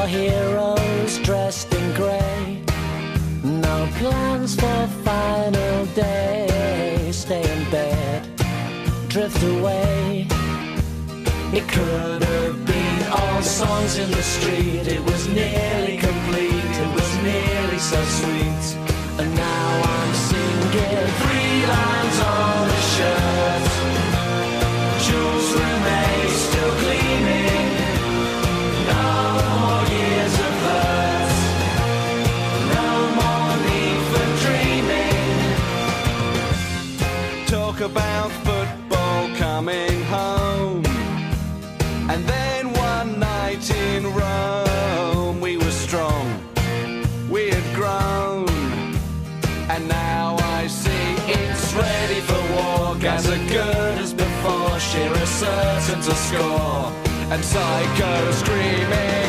our heroes dressed in grey. No plans for final day. Stay in bed, drift away. It could have been all songs in the street. It was nearly complete, it was nearly so sweet. And now I'm singing 3 lines on a shirt. Jules Rimet still gleaming. No more years of hurt. No more need for dreaming. Talk about football coming home. And then one night in Rome, we were strong, we had grown. And now I see it's ready for war. Gaza good as before, Shearer certain to score. And Psycho screaming